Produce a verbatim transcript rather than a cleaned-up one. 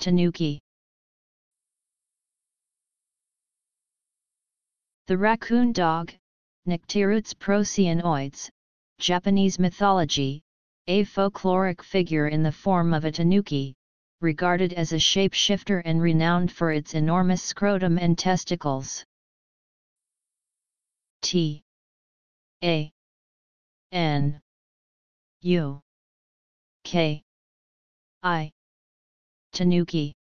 tanuki. The raccoon dog, Nyctereutes procyonoides, Japanese mythology, a folkloric figure in the form of a tanuki, regarded as a shapeshifter and renowned for its enormous scrotum and testicles. T A N U K I Tanuki.